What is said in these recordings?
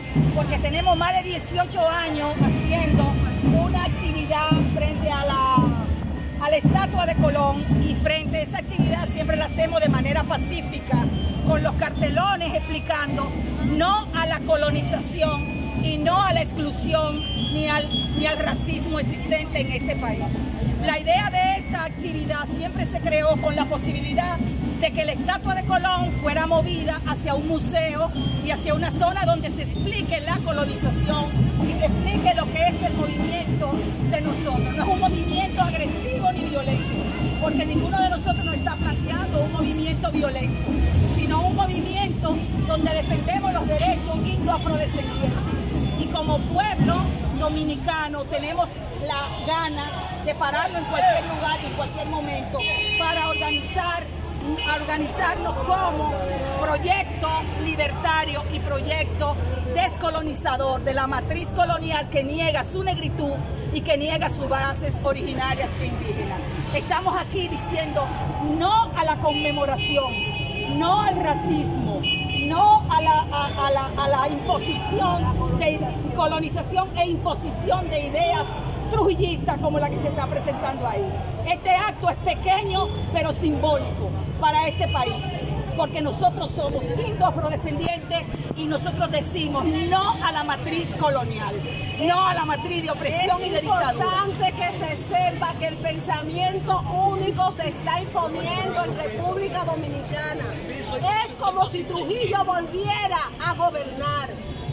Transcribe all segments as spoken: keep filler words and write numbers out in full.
porque tenemos más de dieciocho años haciendo una actividad frente a la, a la estatua de Colón, y frente a esa actividad siempre la hacemos de manera pacífica, con los cartelones explicando no a la colonización y no a la exclusión ni al, ni al racismo existente en este país. La idea de esta actividad siempre se creó con la posibilidad de que la estatua de Colón fuera movida hacia un museo y hacia una zona donde se explique la colonización y se explique lo que es el movimiento de nosotros. No es un movimiento agresivo ni violento, porque ninguno de nosotros nos está planteando un movimiento violento, sino un movimiento donde defendemos los derechos indo-afrodescendientes. Y como pueblo dominicano tenemos la gana de pararlo en cualquier lugar y en cualquier momento para organizar, organizarnos como proyecto libertario y proyecto descolonizador de la matriz colonial que niega su negritud y que niega sus bases originarias e indígenas. Estamos aquí diciendo no a la conmemoración, no al racismo, no a la, a, a la, a la imposición de colonización e imposición de ideas trujillistas como la que se está presentando ahí. Este acto es pequeño pero simbólico para este país, porque nosotros somos indo-afrodescendientes y nosotros decimos no a la matriz colonial, no a la matriz de opresión y de dictadura. Es importante que se sepa que el pensamiento único se está imponiendo en República Dominicana. Es como si Trujillo volviera a gobernar.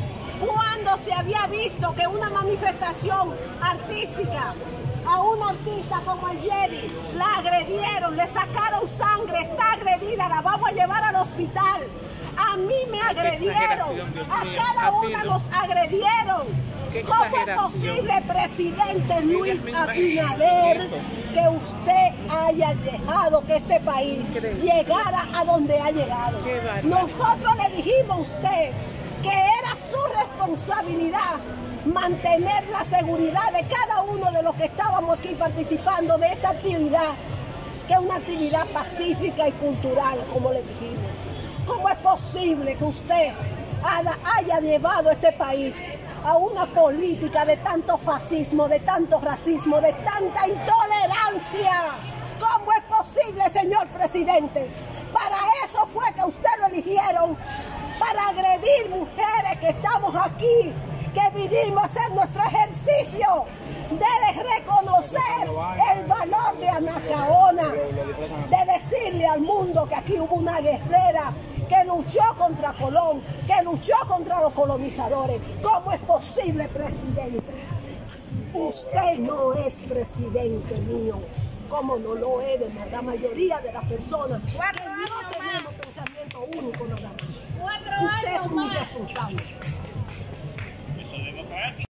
Cuando se había visto que una manifestación artística a una artista como el Jerry la agredieron, le sacaron sangre, está agredida, la vamos a llevar al hospital. A mí me agredieron, a cada una nos agredieron. ¿Cómo es posible, presidente Luis Abinader, que usted haya dejado que este país llegara a donde ha llegado? Nosotros le dijimos a usted que era su responsabilidad mantener la seguridad de cada uno de los que estábamos aquí participando de esta actividad, que es una actividad pacífica y cultural, como le dijimos. ¿Cómo es posible que usted haya llevado a este país a una política de tanto fascismo, de tanto racismo, de tanta intolerancia? ¿Cómo es posible, señor presidente? Para eso fue que usted lo eligieron, para agredir mujeres que estamos aquí, que vinimos a hacer nuestro ejercicio de reconocer el valor de Anacaona, de decirle al mundo que aquí hubo una guerrera que luchó contra Colón, que luchó contra los colonizadores. ¿Cómo es posible, presidente? Usted no es presidente mío, como no lo es de la mayoría de las personas que no tenemos pensamiento único nada más. Usted es un irresponsable.